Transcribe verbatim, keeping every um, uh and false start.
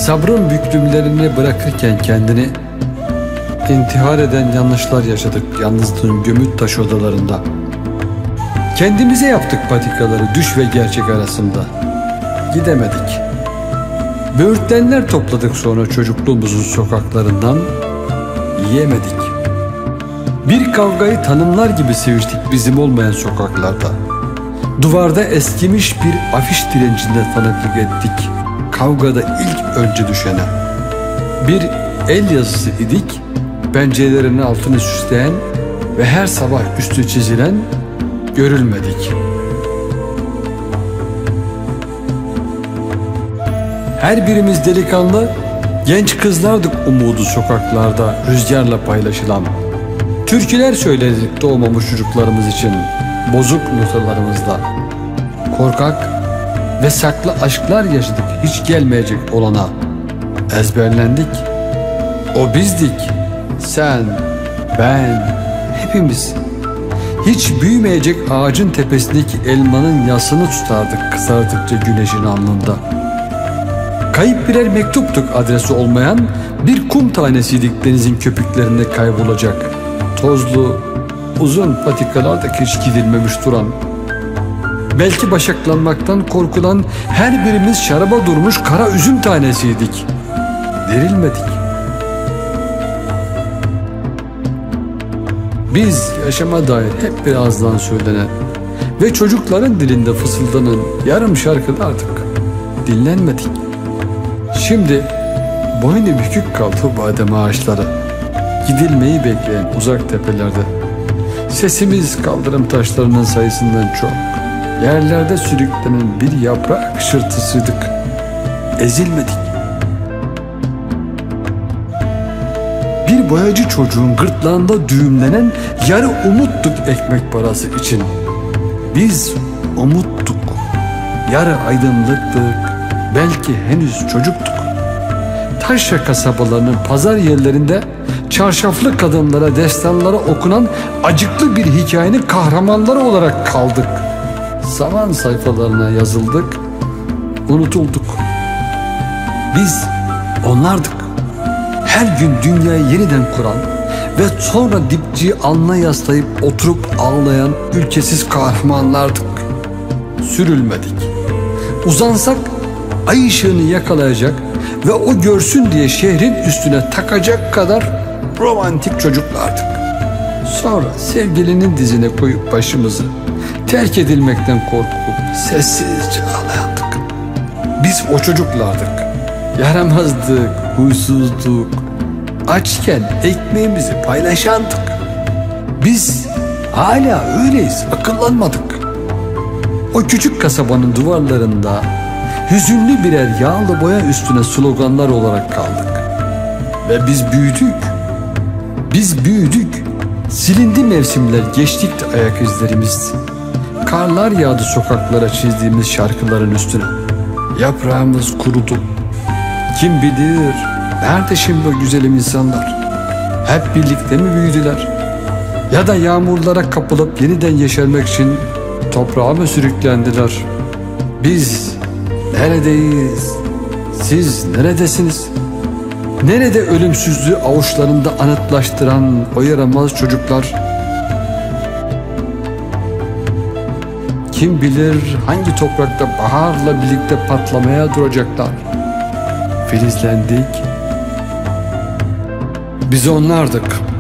sabrın büklümlerini bırakırken kendini, intihar eden yanlışlar yaşadık yalnızlığın gömült taş odalarında. Kendimize yaptık patikaları düş ve gerçek arasında. Gidemedik. Böğürtlenler topladık sonra çocukluğumuzun sokaklarından. Yiyemedik. Bir kavgayı tanımlar gibi seviştik bizim olmayan sokaklarda. Duvarda eskimiş bir afiş direncinde tanıklık ettik kavgada ilk önce düşene. Bir el yazısı idik, pencerelerin altını süsleyen ve her sabah üstü çizilen görülmedik. Her birimiz delikanlı, genç kızlardık umudu sokaklarda rüzgarla paylaşılan. Türküler söyledik doğmamış çocuklarımız için bozuk notalarımızla. Korkak ve saklı aşklar yaşadık hiç gelmeyecek olana. Ezberlendik. O bizdik. Sen, ben, hepimiz. Hiç büyümeyecek ağacın tepesindeki elmanın yasını tutardık kızardıkça güneşin alnında. Kayıp birer mektuptuk adresi olmayan, bir kum tanesiydik denizin köpüklerinde kaybolacak. Tozlu, uzun patikalarda hiç gidilmemiş duran. Belki başaklanmaktan korkulan her birimiz şaraba durmuş kara üzüm tanesiydik. Derilmedik. Biz yaşama dair hep bir ağızdan söylenen ve çocukların dilinde fısıldanan yarım şarkılardık. Dinlenmedik. Şimdi boynu bükük kaldı badem ağaçları. Gidilmeyi bekleyen uzak tepelerde. Sesimiz kaldırım taşlarının sayısından çok. Yerlerde sürüklenen bir yaprak hışırtısıydık. Ezilmedik. Bir boyacı çocuğun gırtlağında düğümlenen yarı umuttuk ekmek parası için. Biz umuttuk. Yarı aydınlıktık. Belki henüz çocuktuk. Taşra kasabalarının pazar yerlerinde çarşaflı kadınlara, destanlara okunan acıklı bir hikayenin kahramanları olarak kaldık. Zaman sayfalarına yazıldık, unutulduk. Biz onlardık. Her gün dünyayı yeniden kuran ve sonra dipçiyi alnına yaslayıp oturup ağlayan ülkesiz kahramanlardık. Sürülmedik. Uzansak ay ışığını yakalayacak ve o görsün diye şehrin üstüne takacak kadar romantik çocuklardık. Sonra sevgilinin dizine koyup başımızı terk edilmekten korkup sessizce ağlayandık. Biz o çocuklardık. Yaramazdık, huysuzduk. Açken ekmeğimizi paylaşandık. Biz hala öyleyiz, akıllanmadık. O küçük kasabanın duvarlarında hüzünlü birer yağlı boya üstüne sloganlar olarak kaldık. Ve biz büyüdük. Biz büyüdük. Silindi mevsimler, geçtikti ayak izlerimiz. Karlar yağdı sokaklara çizdiğimiz şarkıların üstüne. Yaprağımız kurudu. Kim bilir nerede şimdi o güzelim insanlar? Hep birlikte mi büyüdüler? Ya da yağmurlara kapılıp yeniden yeşermek için toprağa mı sürüklendiler? Biz neredeyiz? Siz neredesiniz? Nerede ölümsüzlüğü avuçlarında anıtlaştıran o yaramaz çocuklar? Kim bilir hangi toprakta baharla birlikte patlamaya duracaklar? Filizlendik. Biz onlardık.